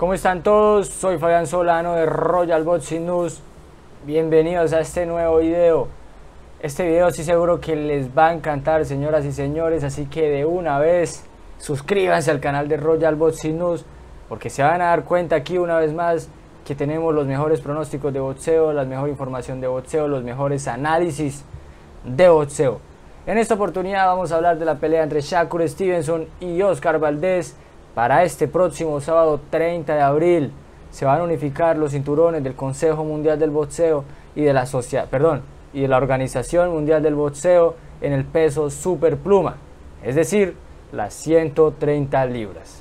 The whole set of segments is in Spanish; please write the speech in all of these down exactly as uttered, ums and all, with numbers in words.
¿Cómo están todos? Soy Fabián Solano de Royal Boxing News. Bienvenidos a este nuevo video. Este video sí seguro que les va a encantar, señoras y señores, así que de una vez suscríbanse al canal de Royal Boxing News, porque se van a dar cuenta aquí una vez más que tenemos los mejores pronósticos de boxeo, la mejor información de boxeo, los mejores análisis de boxeo. En esta oportunidad vamos a hablar de la pelea entre Shakur Stevenson y Oscar Valdez. Para este próximo sábado treinta de abril se van a unificar los cinturones del Consejo Mundial del Boxeo y de la Sociedad, perdón, y de la Organización Mundial del Boxeo en el peso superpluma, es decir, las ciento treinta libras.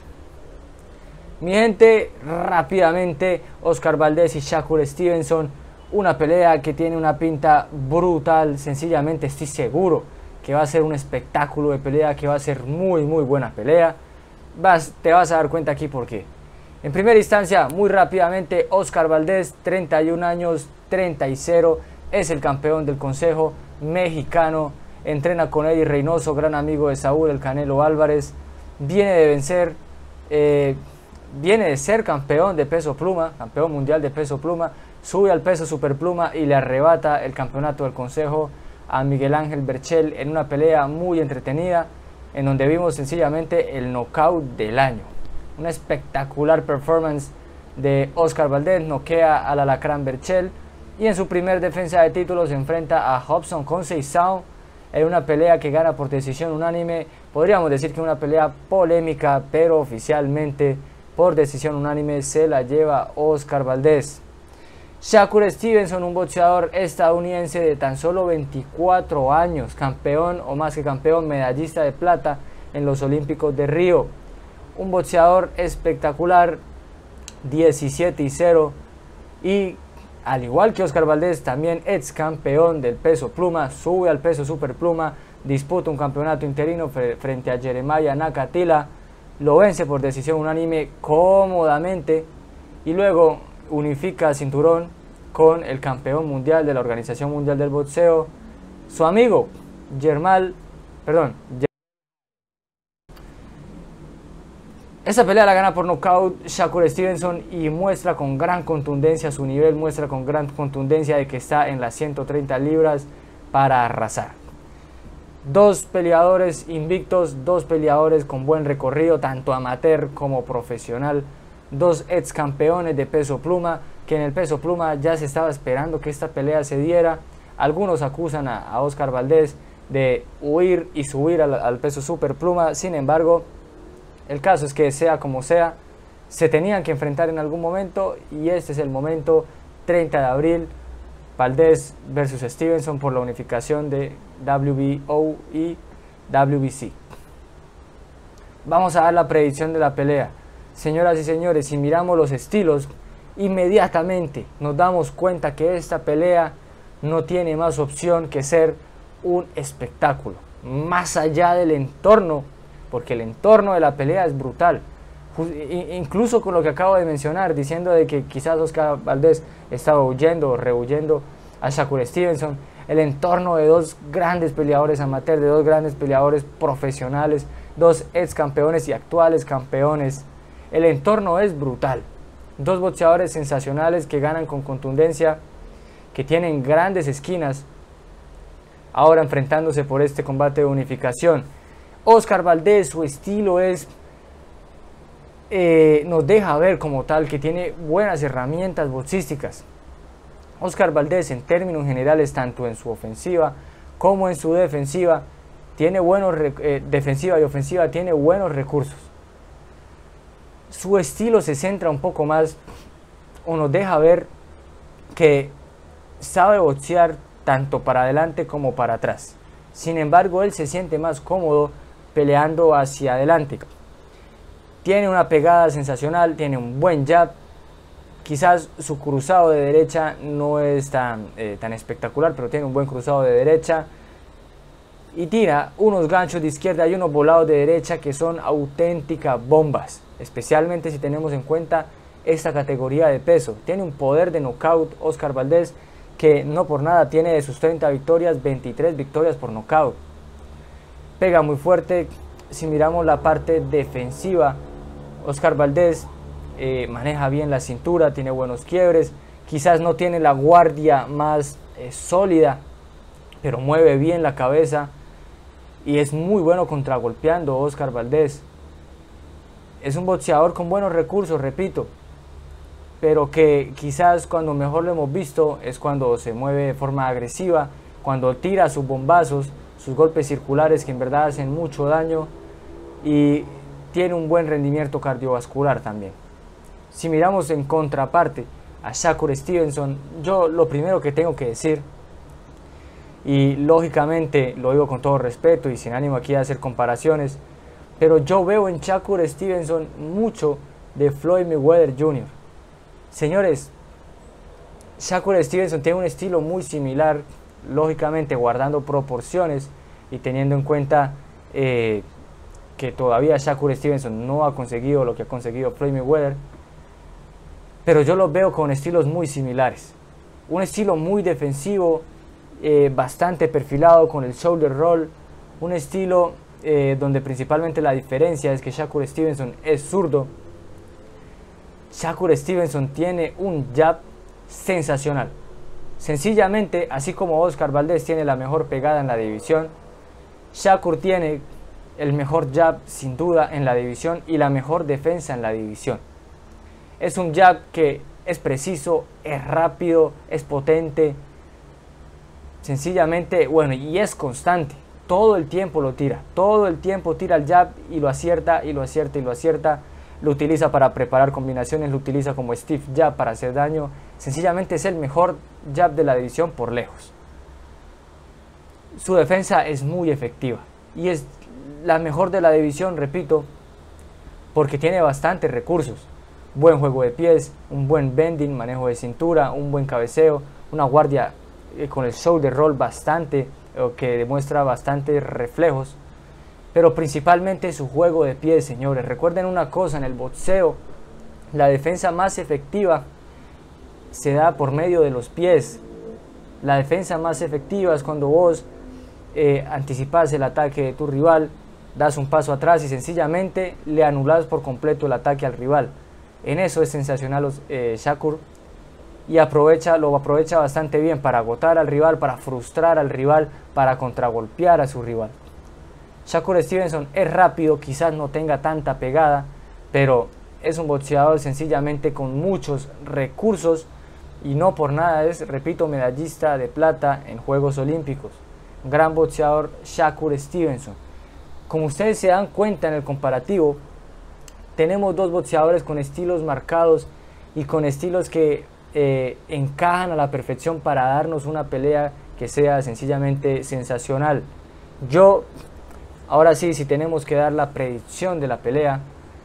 Mi gente, rápidamente, Oscar Valdez y Shakur Stevenson, una pelea que tiene una pinta brutal. Sencillamente estoy seguro que va a ser un espectáculo de pelea, que va a ser muy muy buena pelea. Vas, te vas a dar cuenta aquí por qué. En primera instancia, muy rápidamente, Oscar Valdez, treinta y un años, treinta y cero, es el campeón del Consejo Mexicano, entrena con Eddie Reynoso, gran amigo de Saúl El Canelo Álvarez, viene de vencer, eh, viene de ser campeón de peso pluma, campeón mundial de peso pluma, sube al peso superpluma y le arrebata el campeonato del Consejo a Miguel Ángel Berchelt en una pelea muy entretenida, en donde vimos sencillamente el knockout del año. Una espectacular performance de Oscar Valdez, noquea al alacrán Berchelt, y en su primer defensa de título se enfrenta a Robson Conceição en una pelea que gana por decisión unánime. Podríamos decir que una pelea polémica, pero oficialmente por decisión unánime se la lleva Oscar Valdez. Shakur Stevenson, un boxeador estadounidense de tan solo veinticuatro años, campeón o más que campeón, medallista de plata en los Olímpicos de Río. Un boxeador espectacular, diecisiete y cero, y al igual que Oscar Valdez, también ex campeón del peso pluma, sube al peso superpluma, disputa un campeonato interino frente a Jeremiah Nakathila, lo vence por decisión unánime cómodamente y luego unifica cinturón con el campeón mundial de la Organización Mundial del Boxeo, su amigo Germán, perdón, esta pelea la gana por nocaut Shakur Stevenson y muestra con gran contundencia su nivel, muestra con gran contundencia de que está en las ciento treinta libras para arrasar. Dos peleadores invictos, dos peleadores con buen recorrido, tanto amateur como profesional, dos ex campeones de peso pluma, que en el peso pluma ya se estaba esperando que esta pelea se diera. Algunos acusan a, a Oscar Valdez de huir y subir al, al peso superpluma, sin embargo, el caso es que sea como sea, se tenían que enfrentar en algún momento y este es el momento, treinta de abril, Valdez versus Stevenson por la unificación de W B O y W B C. Vamos a dar la predicción de la pelea. Señoras y señores, si miramos los estilos, inmediatamente nos damos cuenta que esta pelea no tiene más opción que ser un espectáculo, más allá del entorno, porque el entorno de la pelea es brutal. Incluso con lo que acabo de mencionar, diciendo de que quizás Oscar Valdez estaba huyendo o rehuyendo a Shakur Stevenson, el entorno de dos grandes peleadores amateur, de dos grandes peleadores profesionales, dos ex campeones y actuales campeones, el entorno es brutal. Dos boxeadores sensacionales que ganan con contundencia, que tienen grandes esquinas, ahora enfrentándose por este combate de unificación. Oscar Valdez, su estilo es, eh, nos deja ver como tal que tiene buenas herramientas boxísticas. Oscar Valdez, en términos generales, tanto en su ofensiva como en su defensiva, tiene buenos, eh, defensiva y ofensiva, tiene buenos recursos. Su estilo se centra un poco más o nos deja ver que sabe boxear tanto para adelante como para atrás. Sin embargo, él se siente más cómodo peleando hacia adelante. Tiene una pegada sensacional, tiene un buen jab. Quizás su cruzado de derecha no es tan, eh, tan espectacular, pero tiene un buen cruzado de derecha. Y tira unos ganchos de izquierda y unos volados de derecha que son auténticas bombas, especialmente si tenemos en cuenta esta categoría de peso. Tiene un poder de knockout Oscar Valdez que no por nada tiene de sus treinta victorias, veintitrés victorias por knockout. Pega muy fuerte. Si miramos la parte defensiva, Oscar Valdez eh, maneja bien la cintura, tiene buenos quiebres, quizás no tiene la guardia más eh, sólida, pero mueve bien la cabeza y es muy bueno contragolpeando Oscar Valdez. Es un boxeador con buenos recursos, repito, pero que quizás cuando mejor lo hemos visto es cuando se mueve de forma agresiva, cuando tira sus bombazos, sus golpes circulares que en verdad hacen mucho daño, y tiene un buen rendimiento cardiovascular también. Si miramos en contraparte a Shakur Stevenson, yo lo primero que tengo que decir, y lógicamente lo digo con todo respeto y sin ánimo aquí de hacer comparaciones, pero yo veo en Shakur Stevenson mucho de Floyd Mayweather junior Señores, Shakur Stevenson tiene un estilo muy similar, lógicamente guardando proporciones y teniendo en cuenta eh, que todavía Shakur Stevenson no ha conseguido lo que ha conseguido Floyd Mayweather, pero yo los veo con estilos muy similares. Un estilo muy defensivo, eh, bastante perfilado con el shoulder roll, un estilo eh, donde principalmente la diferencia es que Shakur Stevenson es zurdo. Shakur Stevenson tiene un jab sensacional. Sencillamente, así como Oscar Valdez tiene la mejor pegada en la división, Shakur tiene el mejor jab sin duda en la división y la mejor defensa en la división. Es un jab que es preciso, es rápido, es potente, sencillamente, bueno, y es constante. Todo el tiempo lo tira, todo el tiempo tira el jab y lo acierta y lo acierta y lo acierta. Lo utiliza para preparar combinaciones, lo utiliza como stiff jab para hacer daño. Sencillamente es el mejor jab de la división por lejos. Su defensa es muy efectiva y es la mejor de la división, repito, porque tiene bastantes recursos. Buen juego de pies, un buen bending, manejo de cintura, un buen cabeceo, una guardia eh, con el shoulder roll bastante, eh, que demuestra bastantes reflejos. Pero principalmente su juego de pies, señores. Recuerden una cosa, en el boxeo, la defensa más efectiva se da por medio de los pies. La defensa más efectiva es cuando vos eh, anticipas el ataque de tu rival, das un paso atrás y sencillamente le anulas por completo el ataque al rival. En eso es sensacional eh, Shakur, y aprovecha, lo aprovecha bastante bien para agotar al rival, para frustrar al rival, para contragolpear a su rival. Shakur Stevenson es rápido, quizás no tenga tanta pegada, pero es un boxeador sencillamente con muchos recursos y no por nada es, repito, medallista de plata en Juegos Olímpicos. Gran boxeador Shakur Stevenson. Como ustedes se dan cuenta en el comparativo, tenemos dos boxeadores con estilos marcados y con estilos que eh, encajan a la perfección para darnos una pelea que sea sencillamente sensacional. Yo... Ahora sí, si tenemos que dar la predicción de la pelea,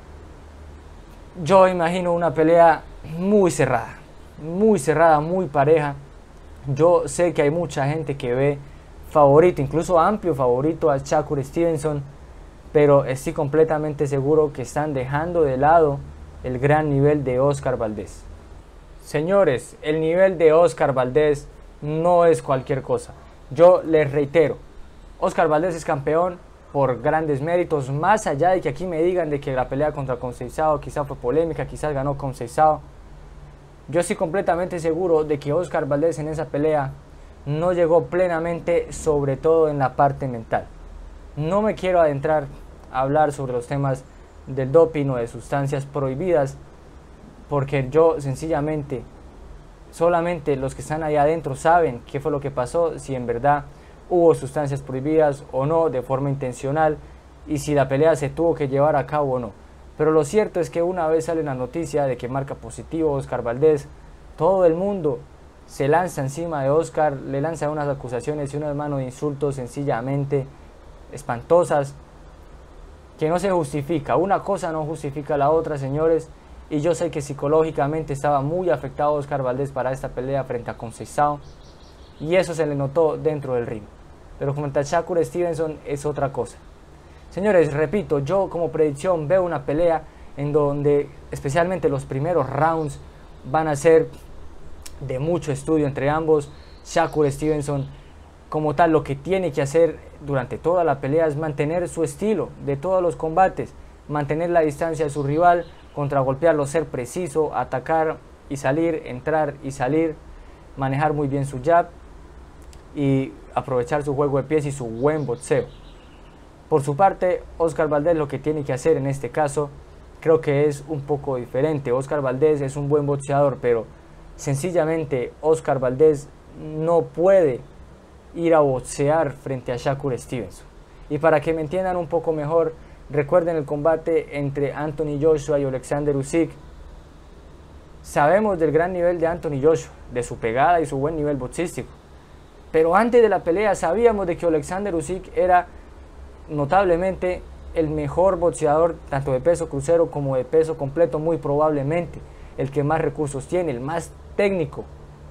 yo imagino una pelea muy cerrada, muy cerrada, muy pareja. Yo sé que hay mucha gente que ve favorito, incluso amplio favorito a Shakur Stevenson, pero estoy completamente seguro que están dejando de lado el gran nivel de Oscar Valdez. Señores, el nivel de Oscar Valdez no es cualquier cosa. Yo les reitero, Oscar Valdez es campeón por grandes méritos, más allá de que aquí me digan de que la pelea contra Conceição quizás fue polémica, quizás ganó Conceição. Yo estoy completamente seguro de que Oscar Valdez en esa pelea no llegó plenamente, sobre todo en la parte mental. No me quiero adentrar a hablar sobre los temas del doping o de sustancias prohibidas, porque yo sencillamente, solamente los que están ahí adentro saben qué fue lo que pasó, si en verdad hubo sustancias prohibidas o no de forma intencional y si la pelea se tuvo que llevar a cabo o no. Pero lo cierto es que una vez sale la noticia de que marca positivo Oscar Valdez, todo el mundo se lanza encima de Oscar, le lanza unas acusaciones y una mano de insultos sencillamente espantosas que no se justifica. Una cosa no justifica la otra, señores, y yo sé que psicológicamente estaba muy afectado Oscar Valdez para esta pelea frente a Conceição y eso se le notó dentro del ring. Pero frente a Shakur Stevenson es otra cosa. Señores, repito, yo como predicción veo una pelea en donde especialmente los primeros rounds van a ser de mucho estudio entre ambos. Shakur Stevenson como tal lo que tiene que hacer durante toda la pelea es mantener su estilo de todos los combates, mantener la distancia de su rival, contragolpearlo, ser preciso, atacar y salir, entrar y salir, manejar muy bien su jab y aprovechar su juego de pies y su buen boxeo. Por su parte, Oscar Valdez lo que tiene que hacer en este caso creo que es un poco diferente. Oscar Valdez es un buen boxeador, pero sencillamente Oscar Valdez no puede ir a boxear frente a Shakur Stevenson. Y para que me entiendan un poco mejor, recuerden el combate entre Anthony Joshua y Alexander Usyk. Sabemos del gran nivel de Anthony Joshua, de su pegada y su buen nivel boxístico. Pero antes de la pelea sabíamos de que Alexander Usyk era notablemente el mejor boxeador tanto de peso crucero como de peso completo, muy probablemente el que más recursos tiene, el más técnico.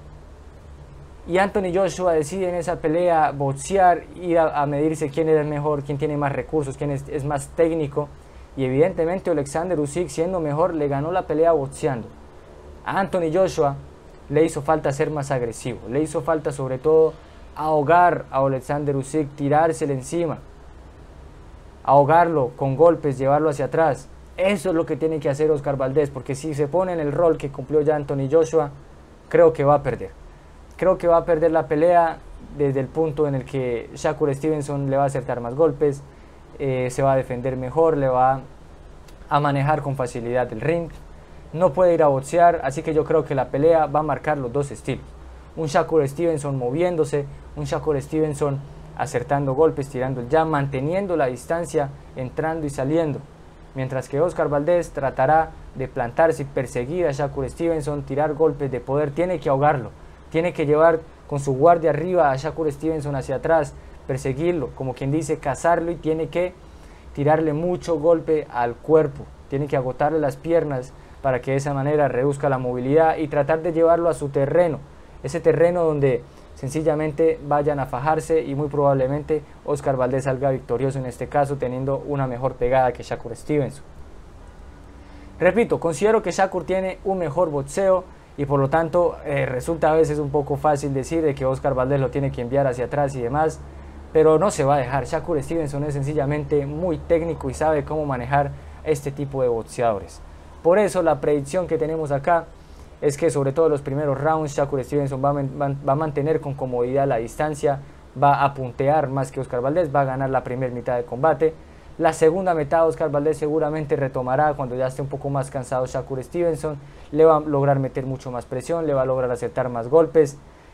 Y Anthony Joshua decide en esa pelea boxear, ir a, a medirse quién es el mejor, quién tiene más recursos, quién es, es más técnico. Y evidentemente Alexander Usyk, siendo mejor, le ganó la pelea boxeando. A Anthony Joshua le hizo falta ser más agresivo, le hizo falta sobre todo ahogar a Alexander Usyk, tirársele encima, ahogarlo con golpes, llevarlo hacia atrás. Eso es lo que tiene que hacer Oscar Valdez, porque si se pone en el rol que cumplió ya Anthony Joshua, creo que va a perder. Creo que va a perder la pelea desde el punto en el que Shakur Stevenson le va a acertar más golpes, eh, se va a defender mejor, le va a manejar con facilidad el ring. No puede ir a boxear, así que yo creo que la pelea va a marcar los dos estilos. Un Shakur Stevenson moviéndose, un Shakur Stevenson acertando golpes, tirando el jab, manteniendo la distancia, entrando y saliendo. Mientras que Oscar Valdez tratará de plantarse y perseguir a Shakur Stevenson, tirar golpes de poder, tiene que ahogarlo. Tiene que llevar con su guardia arriba a Shakur Stevenson hacia atrás, perseguirlo, como quien dice, cazarlo, y tiene que tirarle mucho golpe al cuerpo. Tiene que agotarle las piernas para que de esa manera reduzca la movilidad y tratar de llevarlo a su terreno. Ese terreno donde sencillamente vayan a fajarse y muy probablemente Oscar Valdez salga victorioso en este caso, teniendo una mejor pegada que Shakur Stevenson. Repito, considero que Shakur tiene un mejor boxeo y por lo tanto eh, resulta a veces un poco fácil decir de que Oscar Valdez lo tiene que enviar hacia atrás y demás, pero no se va a dejar. Shakur Stevenson es sencillamente muy técnico y sabe cómo manejar este tipo de boxeadores. Por eso la predicción que tenemos acá es que sobre todo en los primeros rounds Shakur Stevenson va a, va a mantener con comodidad la distancia, va a puntear más que Oscar Valdez, va a ganar la primera mitad de combate. La segunda mitad Oscar Valdez seguramente retomará cuando ya esté un poco más cansado Shakur Stevenson, le va a lograr meter mucho más presión, le va a lograr aceptar más golpes.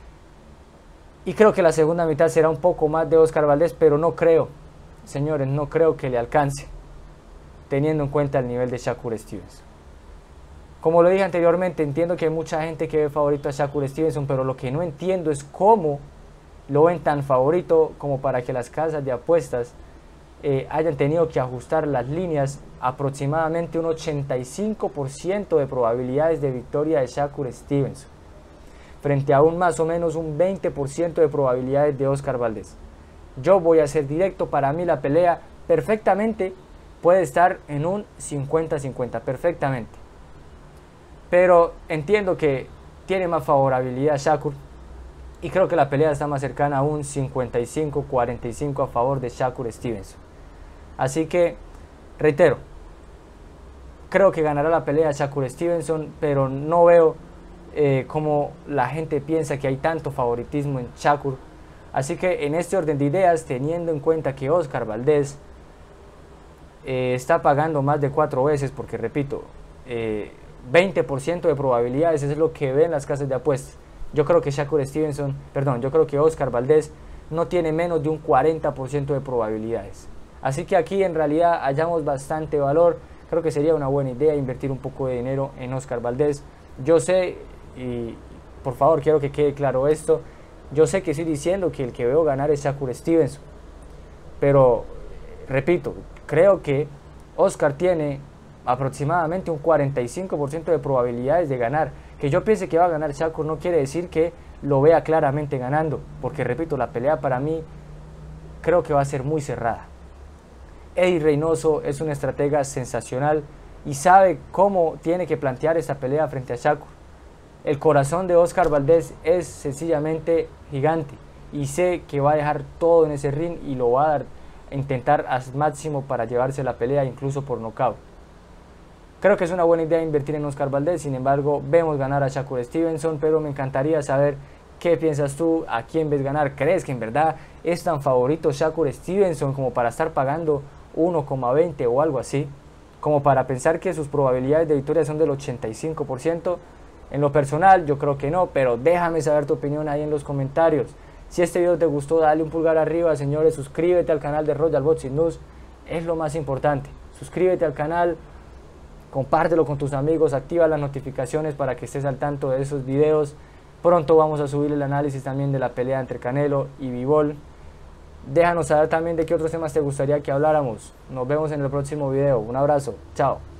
Y creo que la segunda mitad será un poco más de Oscar Valdez, pero no creo, señores, no creo que le alcance, teniendo en cuenta el nivel de Shakur Stevenson. Como lo dije anteriormente, entiendo que hay mucha gente que ve favorito a Shakur Stevenson, pero lo que no entiendo es cómo lo ven tan favorito como para que las casas de apuestas eh, hayan tenido que ajustar las líneas aproximadamente un ochenta y cinco por ciento de probabilidades de victoria de Shakur Stevenson, frente a un más o menos un veinte por ciento de probabilidades de Oscar Valdez. Yo voy a ser directo, para mí la pelea perfectamente puede estar en un cincuenta cincuenta, perfectamente. Pero entiendo que tiene más favorabilidad Shakur y creo que la pelea está más cercana a un cincuenta y cinco cuarenta y cinco a favor de Shakur Stevenson. Así que, reitero, creo que ganará la pelea Shakur Stevenson, pero no veo eh, cómo la gente piensa que hay tanto favoritismo en Shakur. Así que en este orden de ideas, teniendo en cuenta que Oscar Valdez eh, está pagando más de cuatro veces, porque repito, eh, veinte por ciento de probabilidades es lo que ven las casas de apuestas. Yo creo que Shakur Stevenson, perdón, yo creo que Oscar Valdez no tiene menos de un cuarenta por ciento de probabilidades. Así que aquí en realidad hallamos bastante valor. Creo que sería una buena idea invertir un poco de dinero en Oscar Valdez. Yo sé, y por favor quiero que quede claro esto, yo sé que estoy diciendo que el que veo ganar es Shakur Stevenson, pero repito, creo que Oscar tiene aproximadamente un cuarenta y cinco por ciento de probabilidades de ganar. Que yo piense que va a ganar Shakur no quiere decir que lo vea claramente ganando, porque repito, la pelea para mí creo que va a ser muy cerrada. Eddie Reynoso es un estratega sensacional y sabe cómo tiene que plantear esta pelea frente a Shakur. El corazón de Oscar Valdez es sencillamente gigante y sé que va a dejar todo en ese ring y lo va a dar, a intentar al máximo para llevarse la pelea incluso por nocaut. Creo que es una buena idea invertir en Oscar Valdez, sin embargo vemos ganar a Shakur Stevenson, pero me encantaría saber qué piensas tú, a quién ves ganar. ¿Crees que en verdad es tan favorito Shakur Stevenson como para estar pagando uno coma veinte o algo así? Como para pensar que sus probabilidades de victoria son del ochenta y cinco por ciento. En lo personal yo creo que no, pero déjame saber tu opinión ahí en los comentarios. Si este video te gustó, dale un pulgar arriba, señores, suscríbete al canal de Royal Boxing News, es lo más importante. Suscríbete al canal, compártelo con tus amigos, activa las notificaciones para que estés al tanto de esos videos. Pronto vamos a subir el análisis también de la pelea entre Canelo y Bivol. Déjanos saber también de qué otros temas te gustaría que habláramos. Nos vemos en el próximo video. Un abrazo. Chao.